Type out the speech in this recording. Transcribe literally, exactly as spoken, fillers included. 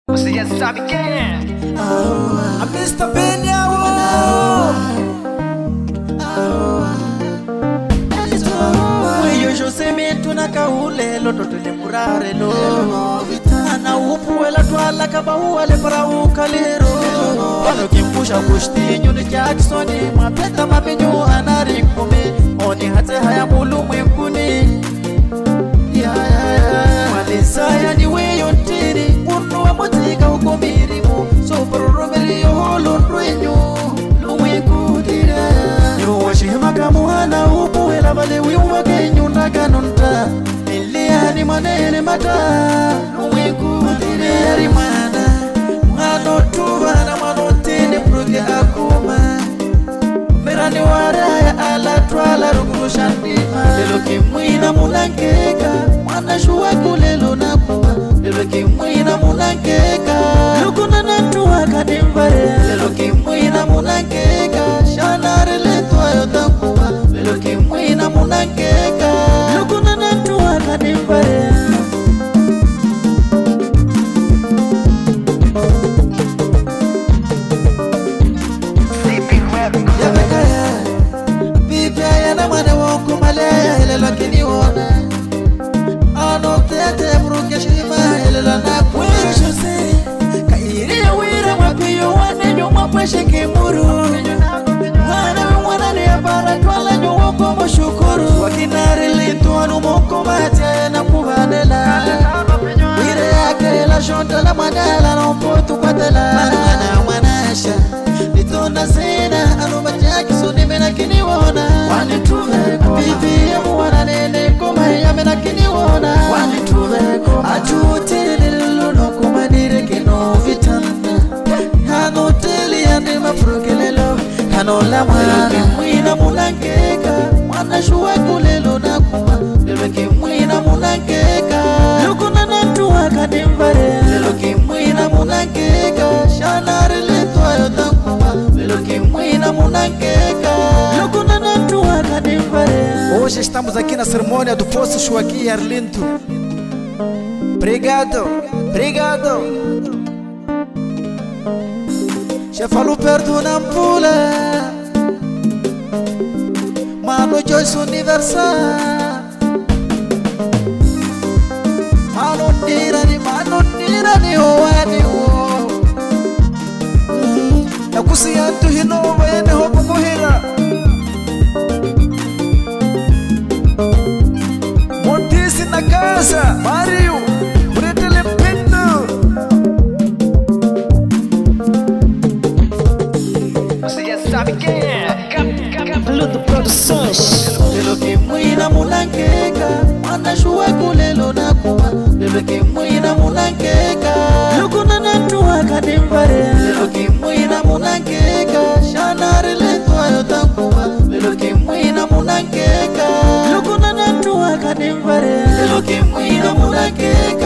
Você já sabe quem é. A pista Penha. Weyo Jose metu na kaulelo to temporare lo. Ana upu ela twala kabaua le para o calero. Quando kimpusha postinho ni Jackson mapeta mapenyo anarikome. Oni hata haya mulu mwekuni. Ya ya ya. Walisaya ni weyo ntiri. Unu wa motika huko mirimu. So proromeli yo holo nruenyo. Luwe kudira. Yo washihima kamuhana upu ela vale wiwa kenyu naganonta. Ilia ni manene mata. Luwe kudira. Yari mana. Mano tuva na mano tene proge akuma. Merani waraya ala twala rukuru shandima. Lelo kimwina munangeka. Mwana shuwa kulelo nakuwa. Lelo kimwina munangeka. Lukuna natuwa kadimbare. Lelo kimwina munangeka. Shanare letwa yotakuwa. Lelo kimwina munangeka. Lukuna natuwa kadimbare. Lakini wona ano tete bruke shima elela na wewe Jose kairi wira mapio wane nyuma kweshe kimuru mwana mwana ni abara twala nyuma kwa shukuru wakinare litu anu moko mate na kuvanela wira yake la shonda la manala na mpotu patela mwana mwanasha litona zena anu majaki suni mena kini wona wani tuve bibi ya mwana nene koma ya mena kini wona wani tuve koma ajute lilo no kuma dire kino vitanda hano teli ya nema progelelo hano la mwana mwina munangeka mwana shuwa kulelo na kuma lelo kimwina munangeka lukuna natuwa kadimbare lelo kimwina munangeka shanare letwa yotankuma lelo kimwina munangeka lukuna natuwa kadimbare. Hoje estamos aqui na cerimônia do Poço Chuaqui Arlindo. Obrigado, obrigado. Chefalu perto na pula. Mano Joyce Universal. Mano nirani, mano nirani hoani ho. Nakusiyantu hino wene hopo muhira. Montisi na casa, Mario, Bretele Pendo. Você já sabe quem é. Cabeludo Produções. Lelo kimwina munangeka, mwana shuwa kulelo na kuma. Lelo kimwina munangeka, lukuna natuwa kadimbare. Lelo kimwina munangeka, shanare letwa yotakuwa. Lelo kimwina munangeka, lukuna natuwa kadimbare. Lelo kimwina munangeka.